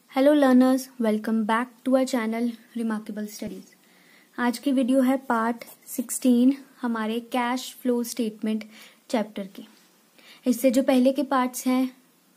Hello learners, welcome back to our channel Remarkable Studies. आज की video है part 16 हमारे कैश फ्लो स्टेटमेंट चैप्टर के। इससे जो पहले के पार्ट्स हैं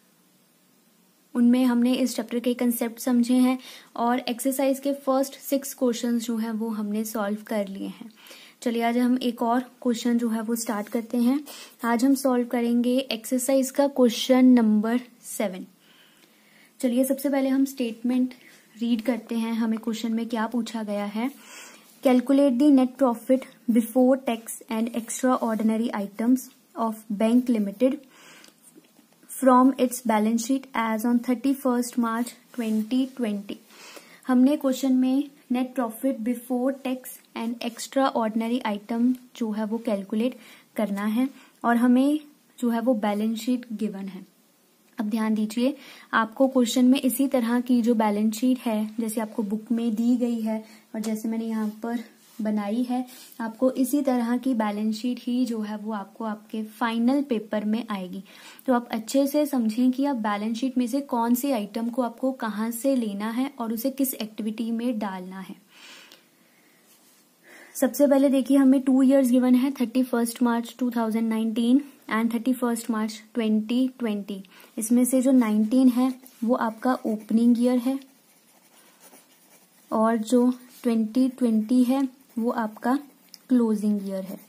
उनमें हमने इस चैप्टर के कंसेप्ट समझे हैं और एक्सरसाइज के फर्स्ट 6 क्वेश्चंस जो हैं वो हमने सॉल्व कर लिए हैं। चलिए आज हम एक और क्वेश्चन जो है वो स्टार्ट करते हैं। आज हम सॉल्व करेंगे एक्सरसाइज का क्वेश्चन नंबर 7। चलिए सबसे पहले हम स्टेटमेंट रीड करते हैं। हमें क्वेश्चन में क्या पूछा गया है। Calculate the net profit before tax and extra ordinary items of bank limited from its balance sheet as on 31 March 2020। हमने क्वेश्चन में net profit before tax and extra ordinary item जो है वो कैलकुलेट करना है और हमें जो है वो बैलेंस शीट गिवन है। अब ध्यान दीजिए, आपको क्वेश्चन में इसी तरह की जो बैलेंस शीट है जैसे आपको बुक में दी गई है और जैसे मैंने यहाँ पर बनाई है, आपको इसी तरह की बैलेंस शीट ही जो है वो आपको आपके फाइनल पेपर में आएगी। तो आप अच्छे से समझें कि आप बैलेंस शीट में से कौन सी आइटम को आपको कहाँ से लेना है और उसे किस एक्टिविटी में डालना है। सबसे पहले देखिए, हमें 2 years गिवन है, 31 मार्च 2019 एंड 31 मार्च 2020। इसमें से जो 19 है वो आपका ओपनिंग ईयर है और जो 2020 है वो आपका क्लोजिंग ईयर है।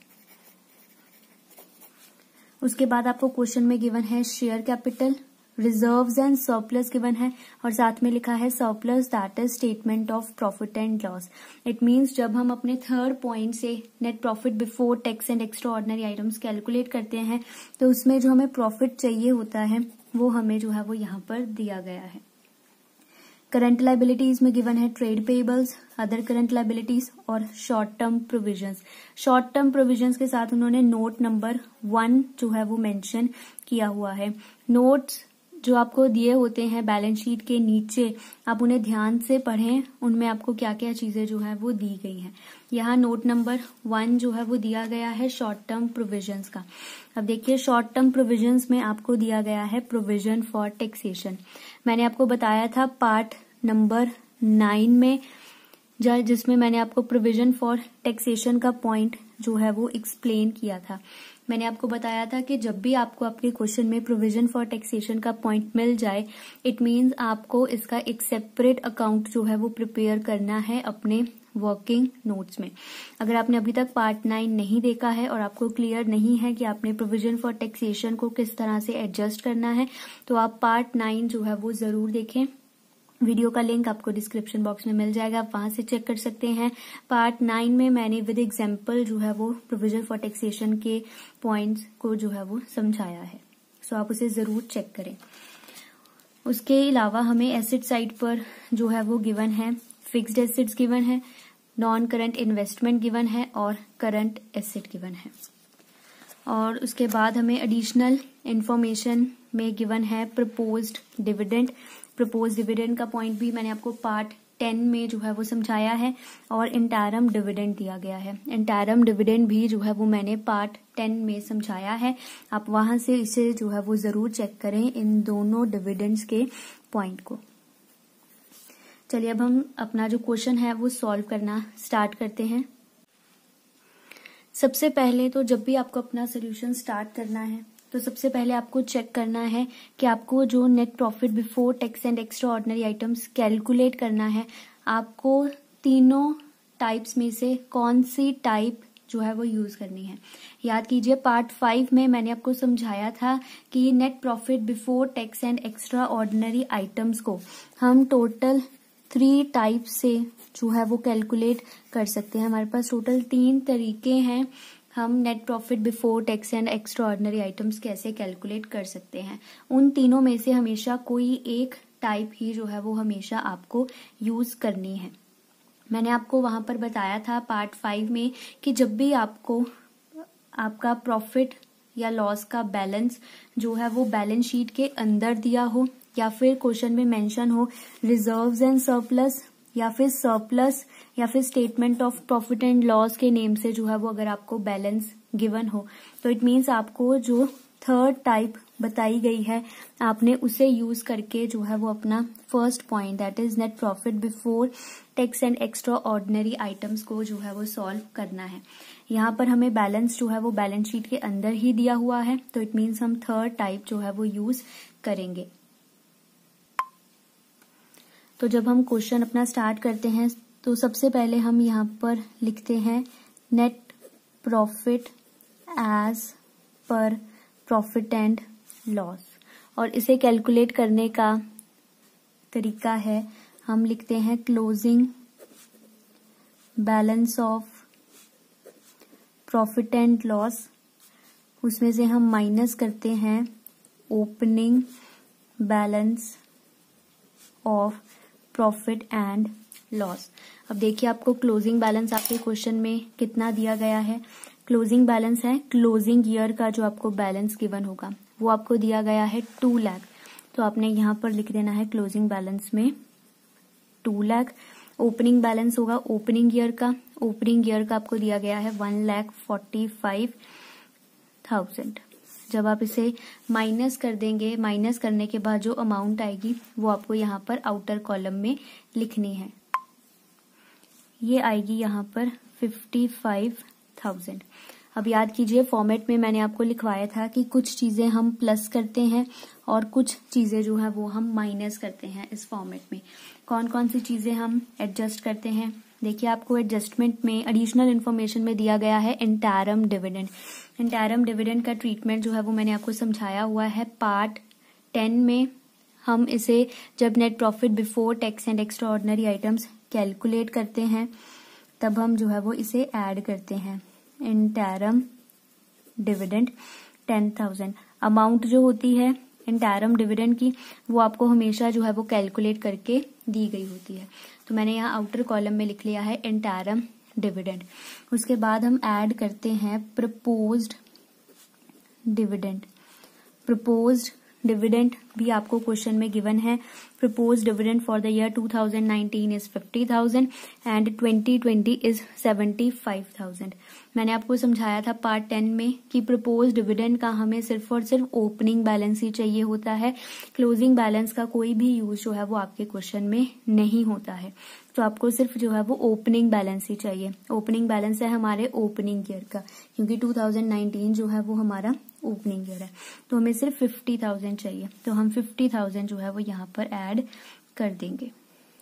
उसके बाद आपको क्वेश्चन में गिवन है share capital, reserves and surplus given है और साथ में लिखा है surplus that is statement of profit and loss. It means जब हम अपने थर्ड पॉइंट से net profit before tax and extra ordinary items calculate करते हैं तो उसमें जो हमें प्रॉफिट चाहिए होता है वो हमें जो है वो यहाँ पर दिया गया है। करंट लाइबिलिटीज में गिवन है trade payables, other current liabilities और short term provisions. Short term provisions के साथ उन्होंने नोट नंबर 1 जो है वो मेंशन किया हुआ है। नोट्स जो आपको दिए होते हैं बैलेंस शीट के नीचे, आप उन्हें ध्यान से पढ़ें, उनमें आपको क्या क्या चीजें जो है वो दी गई हैं। यहाँ नोट नंबर 1 जो है वो दिया गया है शॉर्ट टर्म प्रोविजंस का। अब देखिए, शॉर्ट टर्म प्रोविजंस में आपको दिया गया है प्रोविजन फॉर टैक्सेशन। मैंने आपको बताया था पार्ट नंबर 9 में जिसमें मैंने आपको प्रोविजन फॉर टैक्सेशन का पॉइंट जो है वो एक्सप्लेन किया था। मैंने आपको बताया था कि जब भी आपको आपके क्वेश्चन में प्रोविजन फॉर टैक्सेशन का पॉइंट मिल जाए, इट मींस आपको इसका एक सेपरेट अकाउंट जो है वो प्रिपेयर करना है अपने वर्किंग नोट्स में। अगर आपने अभी तक पार्ट 9 नहीं देखा है और आपको क्लियर नहीं है कि आपने प्रोविजन फॉर टैक्सेशन को किस तरह से एडजस्ट करना है, तो आप पार्ट 9 जो है वो जरूर देखें। वीडियो का लिंक आपको डिस्क्रिप्शन बॉक्स में मिल जाएगा, आप वहां से चेक कर सकते हैं। पार्ट 9 में मैंने विद एग्जांपल जो है वो प्रोविजन फॉर टैक्सेशन के पॉइंट्स को जो है वो समझाया है, सो आप उसे जरूर चेक करें। उसके अलावा हमें एसेट साइड पर जो है वो गिवन है फिक्स्ड एसेट्स गिवन है, नॉन करंट इन्वेस्टमेंट गिवन है और करंट एसेट गिवन है। और उसके बाद हमें एडिशनल इंफॉर्मेशन में गिवन है प्रपोज्ड डिविडेंड। प्रपोज डिविडेंड का पॉइंट भी मैंने आपको पार्ट 10 में जो है वो समझाया है और इंटरम डिविडेंड दिया गया है। इंटरम डिविडेंड भी जो है वो मैंने पार्ट 10 में समझाया है, आप वहां से इसे जो है वो जरूर चेक करें इन दोनों डिविडेंड्स के पॉइंट को। चलिए अब हम अपना जो क्वेश्चन है वो सॉल्व करना स्टार्ट करते हैं। सबसे पहले तो जब भी आपको अपना सोल्यूशन स्टार्ट करना है तो सबसे पहले आपको चेक करना है कि आपको जो net profit before tax and extra ordinary items calculate करना है, आपको तीनों टाइप्स में से कौन सी टाइप जो है वो यूज करनी है। याद कीजिए, पार्ट 5 में मैंने आपको समझाया था कि net profit before tax and extra ordinary items को हम टोटल 3 टाइप से जो है वो कैलकुलेट कर सकते हैं। हमारे पास टोटल 3 तरीके हैं हम net profit before tax and extra ordinary items कैसे कैलकुलेट कर सकते हैं। उन तीनों में से हमेशा कोई एक टाइप ही जो है वो हमेशा आपको यूज करनी है। मैंने आपको वहां पर बताया था पार्ट 5 में कि जब भी आपको आपका प्रॉफिट या लॉस का बैलेंस जो है वो बैलेंस शीट के अंदर दिया हो या फिर क्वेश्चन में मेंशन हो रिजर्व्स एंड सरप्लस या फिर सरप्लस या फिर statement of profit and loss के नेम से जो है वो अगर आपको बैलेंस गिवन हो, तो इट मीन्स आपको जो थर्ड टाइप बताई गई है, आपने उसे यूज करके जो है वो अपना first point that is net profit before tax and extra ordinary items को जो है वो सॉल्व करना है। यहाँ पर हमें बैलेंस जो है वो बैलेंस शीट के अंदर ही दिया हुआ है, तो इट मीन्स हम थर्ड टाइप जो है वो यूज करेंगे। तो जब हम क्वेश्चन अपना स्टार्ट करते हैं तो सबसे पहले हम यहाँ पर लिखते हैं net profit as per profit and loss, और इसे कैलकुलेट करने का तरीका है हम लिखते हैं closing balance of profit and loss, उसमें से हम माइनस करते हैं opening balance of profit and loss. अब देखिए आपको क्लोजिंग बैलेंस आपके क्वेश्चन में कितना दिया गया है। क्लोजिंग बैलेंस है क्लोजिंग ईयर का जो आपको बैलेंस गिवन होगा वो आपको दिया गया है 2 लाख, तो आपने यहाँ पर लिख देना है क्लोजिंग बैलेंस में 2 लाख। ओपनिंग बैलेंस होगा ओपनिंग ईयर का, ओपनिंग ईयर का आपको दिया गया है 1,45,000। जब आप इसे माइनस कर देंगे, माइनस करने के बाद जो अमाउंट आएगी वो आपको यहाँ पर आउटर कॉलम में लिखनी है। ये आएगी यहाँ पर 55,000। अब याद कीजिए फॉर्मेट में मैंने आपको लिखवाया था कि कुछ चीजें हम प्लस करते हैं और कुछ चीजें जो है वो हम माइनस करते हैं। इस फॉर्मेट में कौन कौन सी चीजें हम एडजस्ट करते हैं, देखिए आपको एडजस्टमेंट में एडिशनल इन्फॉर्मेशन में दिया गया है इंटरम डिविडेंड। इंटरम डिविडेंड का ट्रीटमेंट जो है वो मैंने आपको समझाया हुआ है पार्ट 10 में। हम इसे जब net profit before tax and extra ordinary items calculate करते हैं तब हम जो है वो इसे ऐड करते हैं। इंटरम डिविडेंड 10,000 अमाउंट जो होती है इंटरम डिविडेंड की वो आपको हमेशा जो है वो कैलकुलेट करके दी गई होती है, तो मैंने यहाँ आउटर कॉलम में लिख लिया है इंटरम डिविडेंड। उसके बाद हम ऐड करते हैं प्रपोज्ड डिविडेंड। प्रपोज्ड डिविडेंड भी आपको क्वेश्चन में गिवन है। Proposed dividend for the year 2019 is 50,000 and 2020 is 75,000। मैंने आपको समझाया था पार्ट 10 में कि प्रपोज्ड डिविडेंड का हमें सिर्फ और सिर्फ ओपनिंग बैलेंस ही चाहिए होता है, क्लोजिंग बैलेंस का कोई भी यूज जो है वो आपके क्वेश्चन में नहीं होता है, तो आपको सिर्फ जो है वो ओपनिंग बैलेंस ही चाहिए। ओपनिंग बैलेंस है हमारे ओपनिंग ईयर का, क्योंकि 2019 जो है वो हमारा ओपनिंग ईयर है, तो हमें सिर्फ 50,000 चाहिए, तो हम 50,000 जो है वो यहाँ पर ऐड कर देंगे।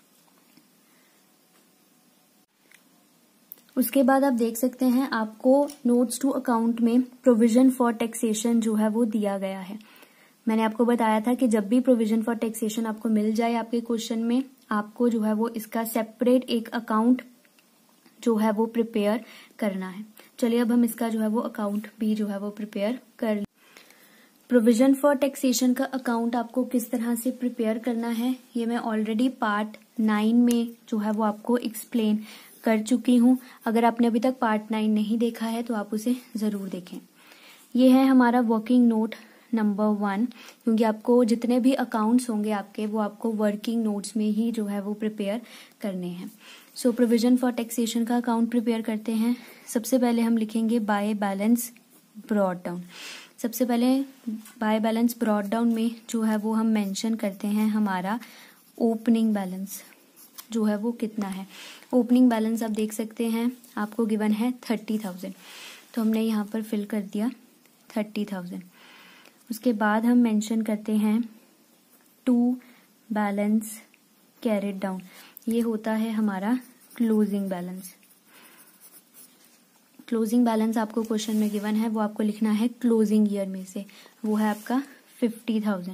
उसके बाद आप देख सकते हैं आपको नोट्स टू अकाउंट में प्रोविजन फॉर टैक्सेशन जो है वो दिया गया है। मैंने आपको बताया था कि जब भी प्रोविजन फॉर टैक्सेशन आपको मिल जाए आपके क्वेश्चन में, आपको जो है वो इसका सेपरेट एक अकाउंट जो है वो प्रिपेयर करना है। चलिए अब हम इसका जो है वो अकाउंट भी जो है वो प्रिपेयर कर। प्रोविजन फॉर टैक्सेशन का अकाउंट आपको किस तरह से प्रिपेयर करना है ये मैं ऑलरेडी पार्ट 9 में जो है वो आपको एक्सप्लेन कर चुकी हूँ। अगर आपने अभी तक पार्ट 9 नहीं देखा है तो आप उसे जरूर देखें। ये है हमारा वर्किंग नोट नंबर 1, क्योंकि आपको जितने भी अकाउंट्स होंगे आपके वो आपको वर्किंग नोट्स में ही जो है वो प्रिपेयर करने हैं। सो प्रोविजन फॉर टैक्सेशन का अकाउंट प्रिपेयर करते हैं। सबसे पहले हम लिखेंगे बाय बैलेंस ब्रॉट डाउन। सबसे पहले बाय बैलेंस ब्रॉट डाउन में जो है वो हम मेंशन करते हैं हमारा ओपनिंग बैलेंस जो है वो कितना है। ओपनिंग बैलेंस आप देख सकते हैं आपको गिवन है 30,000, तो हमने यहाँ पर फिल कर दिया 30,000। उसके बाद हम मेंशन करते हैं टू बैलेंस कैरिड डाउन, ये होता है हमारा क्लोजिंग बैलेंस। क्लोजिंग बैलेंस आपको क्वेश्चन में गिवन है, वो आपको लिखना है क्लोजिंग ईयर में से, वो है आपका 50,000।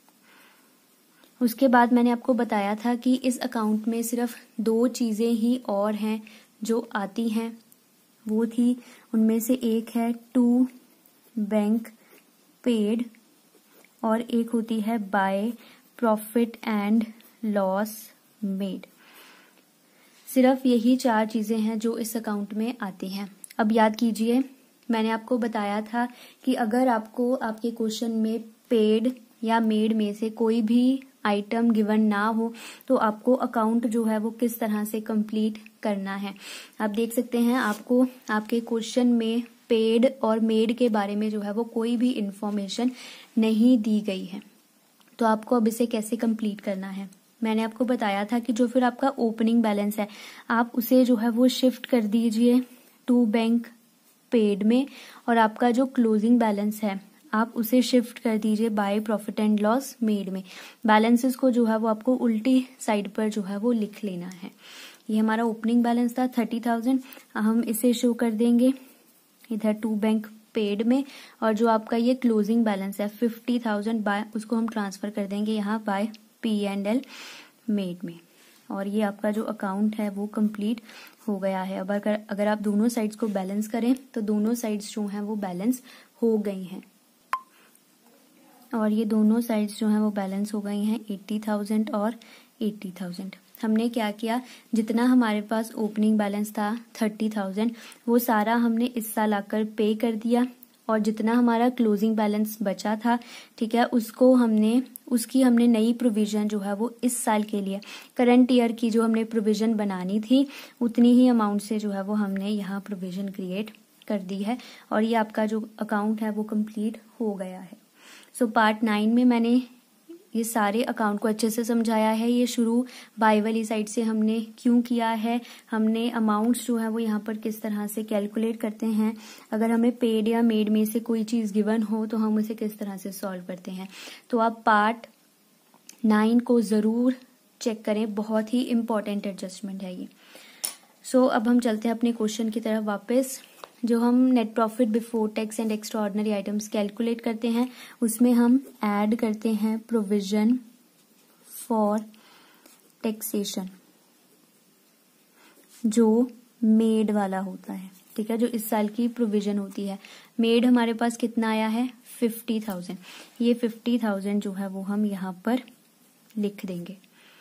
उसके बाद मैंने आपको बताया था कि इस अकाउंट में सिर्फ 2 चीजें ही और हैं जो आती हैं, वो थी उनमें से एक है टू बैंक पेड और एक होती है by profit and loss made. सिर्फ यही 4 चीजें हैं जो इस अकाउंट में आती हैं। अब याद कीजिए मैंने आपको बताया था कि अगर आपको आपके क्वेश्चन में पेड या मेड में से कोई भी आइटम गिवन ना हो तो आपको अकाउंट जो है वो किस तरह से कंप्लीट करना है। आप देख सकते हैं आपको आपके क्वेश्चन में पेड और मेड के बारे में जो है वो कोई भी इंफॉर्मेशन नहीं दी गई है। तो आपको अब इसे कैसे कंप्लीट करना है, मैंने आपको बताया था कि जो फिर आपका ओपनिंग बैलेंस है आप उसे जो है वो शिफ्ट कर दीजिए टू बैंक पेड में, और आपका जो क्लोजिंग बैलेंस है आप उसे शिफ्ट कर दीजिए by profit and loss made में। बैलेंसेस को जो है वो आपको उल्टी साइड पर जो है वो लिख लेना है। ये हमारा ओपनिंग बैलेंस था 30,000, हम इसे शो कर देंगे इधर टू बैंक पेड में, और जो आपका ये क्लोजिंग बैलेंस है 50,000 बाय, उसको हम ट्रांसफर कर देंगे यहाँ बाय P&L मेड में, और ये आपका जो अकाउंट है वो कंप्लीट हो गया है। अब अगर आप दोनों साइड्स को बैलेंस करें तो दोनों साइड्स जो हैं वो बैलेंस हो गई हैं, और ये दोनों साइड्स जो हैं वो बैलेंस हो गई हैं 80,000 और 80,000। हमने क्या किया, जितना हमारे पास ओपनिंग बैलेंस था 30,000 वो सारा हमने इस साल आकर पे कर दिया, और जितना हमारा क्लोजिंग बैलेंस बचा था, ठीक है, उसकी हमने नई प्रोविजन जो है वो इस साल के लिए करंट ईयर की जो हमने प्रोविजन बनानी थी उतनी ही अमाउंट से जो है वो हमने यहाँ प्रोविजन क्रिएट कर दी है, और ये आपका जो अकाउंट है वो कंप्लीट हो गया है। सो पार्ट 9 में मैंने ये सारे अकाउंट को अच्छे से समझाया है। ये शुरू बाय वाली साइड से हमने क्यों किया है, हमने अमाउंट्स जो है वो यहाँ पर किस तरह से कैलकुलेट करते हैं, अगर हमें पेड या मेड में से कोई चीज़ गिवन हो तो हम उसे किस तरह से सॉल्व करते हैं। तो आप पार्ट 9 को ज़रूर चेक करें, बहुत ही इम्पॉर्टेंट एडजस्टमेंट है ये। सो अब हम चलते हैं अपने क्वेश्चन की तरफ वापस। जो हम net profit before tax and extraordinary items calculate करते हैं उसमें हम ऐड करते हैं प्रोविजन फॉर टैक्सेशन जो मेड वाला होता है, ठीक है, जो इस साल की प्रोविजन होती है। मेड हमारे पास कितना आया है 50,000, ये 50,000 जो है वो हम यहाँ पर लिख देंगे।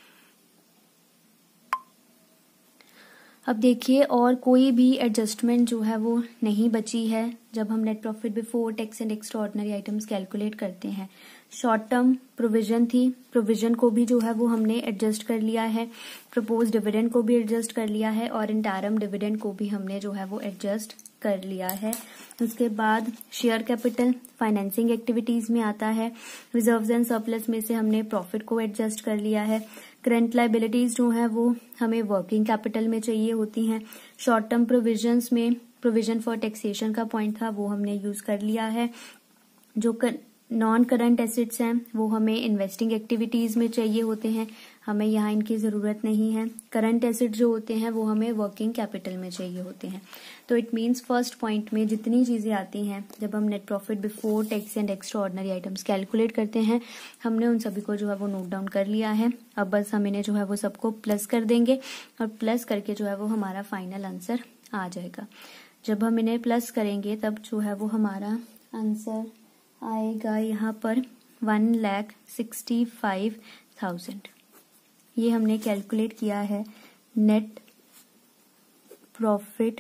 अब देखिए और कोई भी एडजस्टमेंट जो है वो नहीं बची है जब हम net profit before tax and extraordinary items calculate करते हैं। शॉर्ट टर्म प्रोविजन थी, प्रोविजन को भी जो है वो हमने एडजस्ट कर लिया है, प्रपोज डिविडेंड को भी एडजस्ट कर लिया है, और इंटरम डिविडेंड को भी हमने जो है वो एडजस्ट कर लिया है। उसके बाद शेयर कैपिटल फाइनेंसिंग एक्टिविटीज में आता है। रिजर्व्स एंड सरप्लस में से हमने प्रॉफिट को एडजस्ट कर लिया है। करंट लायबिलिटीज जो है वो हमें वर्किंग कैपिटल में चाहिए होती हैं। शॉर्ट टर्म प्रोविजंस में प्रोविजन फॉर टैक्सेशन का पॉइंट था वो हमने यूज कर लिया है। जो नॉन करंट एसेट्स हैं वो हमें इन्वेस्टिंग एक्टिविटीज में चाहिए होते हैं, हमें यहाँ इनकी जरूरत नहीं है। करंट एसेट जो होते हैं वो हमें वर्किंग कैपिटल में चाहिए होते हैं। तो इट मीन्स फर्स्ट पॉइंट में जितनी चीजें आती हैं जब हम net profit before tax and extraordinary items calculate करते हैं हमने उन सभी को जो है वो नोट डाउन कर लिया है। अब बस हम इन्हें जो है वो सबको प्लस कर देंगे, और प्लस करके जो है वो हमारा फाइनल आंसर आ जाएगा। जब हम इन्हें प्लस करेंगे तब जो है वो हमारा आंसर आएगा यहाँ पर 1,65,000। ये हमने कैलकुलेट किया है net profit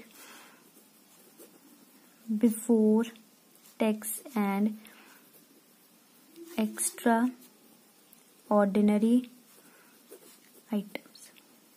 before tax and extra ordinary items.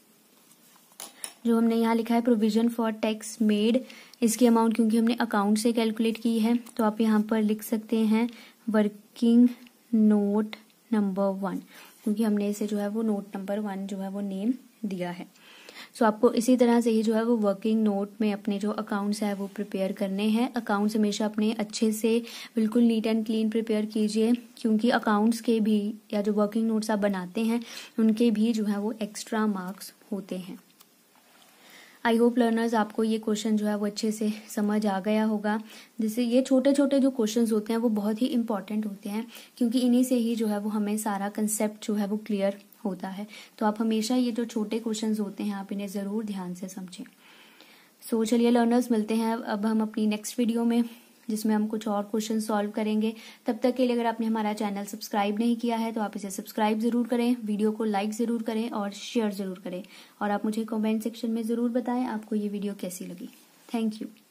जो हमने यहाँ लिखा है प्रोविजन फॉर टैक्स मेड, इसकी अमाउंट क्योंकि हमने अकाउंट से कैलकुलेट की है तो आप यहाँ पर लिख सकते हैं वर्किंग नोट नंबर 1, क्योंकि हमने इसे जो है वो नोट नंबर 1 जो है वो नेम दिया है। सो आपको इसी तरह से ही जो है वो वर्किंग नोट में अपने जो अकाउंट्स है वो प्रिपेयर करने हैं। अकाउंट्स हमेशा अपने अच्छे से बिल्कुल नीट एंड क्लीन प्रिपेयर कीजिए, क्योंकि अकाउंट्स के भी या जो वर्किंग नोट्स आप बनाते हैं उनके भी जो है वो एक्स्ट्रा मार्क्स होते हैं। आई होप लर्नर्स आपको ये क्वेश्चन जो है वो अच्छे से समझ आ गया होगा। जैसे ये छोटे छोटे जो क्वेश्चंस होते हैं वो बहुत ही इंपॉर्टेंट होते हैं, क्योंकि इन्हीं से ही जो है वो हमें सारा कंसेप्ट जो है वो क्लियर होता है। तो आप हमेशा ये जो छोटे क्वेश्चंस होते हैं आप इन्हें जरूर ध्यान से समझें। सो चलिए लर्नर्स, मिलते हैं अब हम अपनी नेक्स्ट वीडियो में जिसमें हम कुछ और क्वेश्चन सॉल्व करेंगे। तब तक के लिए अगर आपने हमारा चैनल सब्सक्राइब नहीं किया है तो आप इसे सब्सक्राइब जरूर करें, वीडियो को लाइक जरूर करें और शेयर जरूर करें, और आप मुझे कमेंट सेक्शन में जरूर बताएं आपको ये वीडियो कैसी लगी। Thank you.